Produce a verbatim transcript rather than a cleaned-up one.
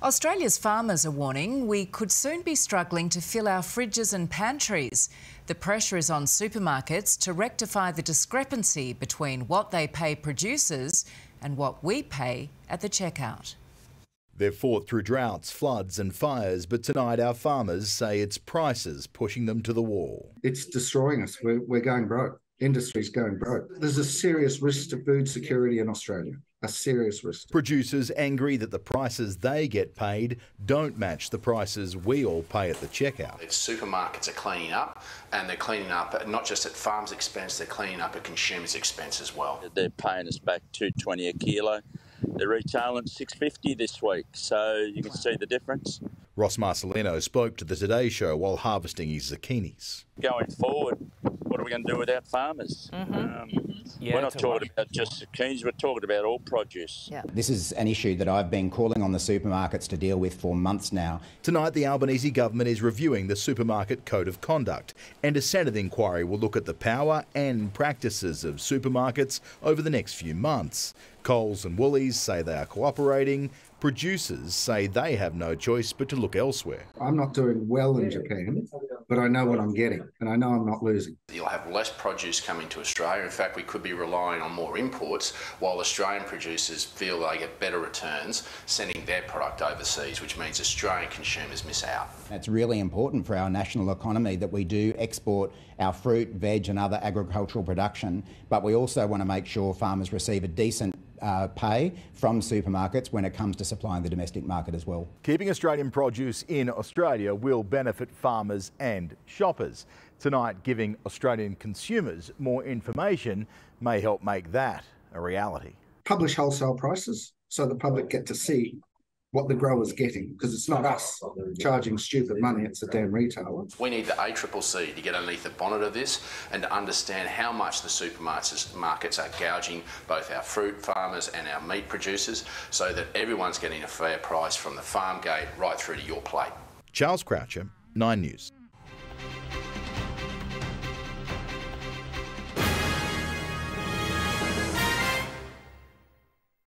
Australia's farmers are warning we could soon be struggling to fill our fridges and pantries. The pressure is on supermarkets to rectify the discrepancy between what they pay producers and what we pay at the checkout. They've fought through droughts, floods and fires, but tonight our farmers say it's prices pushing them to the wall. It's destroying us. We're, we're going broke. Industry's going broke. There's a serious risk to food security in Australia. A serious risk. Producers angry that the prices they get paid don't match the prices we all pay at the checkout. Supermarkets are cleaning up, and they're cleaning up not just at farms' expense, they're cleaning up at consumers' expense as well. They're paying us back two dollars twenty a kilo. They're retailing six dollars fifty this week, so you can see the difference. Ross Marcelino spoke to the Today Show while harvesting his zucchinis. Going forward, what are we going to do without farmers? Mm-hmm. Um, yeah, we're not talking about just zucchinis, we're talking about all produce. Yeah. This is an issue that I've been calling on the supermarkets to deal with for months now. Tonight, the Albanese government is reviewing the Supermarket Code of Conduct, and a Senate inquiry will look at the power and practices of supermarkets over the next few months. Coles and Woolies say they are cooperating. Producers say they have no choice but to look elsewhere. I'm not doing well in Japan, but I know what I'm getting, and I know I'm not losing. You'll have less produce coming to Australia. In fact, we could be relying on more imports, while Australian producers feel they get better returns sending their product overseas, which means Australian consumers miss out. It's really important for our national economy that we do export our fruit, veg and other agricultural production, but we also want to make sure farmers receive a decent Uh, pay from supermarkets when it comes to supplying the domestic market as well. Keeping Australian produce in Australia will benefit farmers and shoppers. Tonight, giving Australian consumers more information may help make that a reality. Publish wholesale prices so the public get to see what the grower's getting, because it's not us charging stupid money, it's the damn retailer. We need the A C C C to get underneath the bonnet of this and to understand how much the supermarkets markets are gouging both our fruit farmers and our meat producers, so that everyone's getting a fair price from the farm gate right through to your plate. Charles Croucher, Nine News.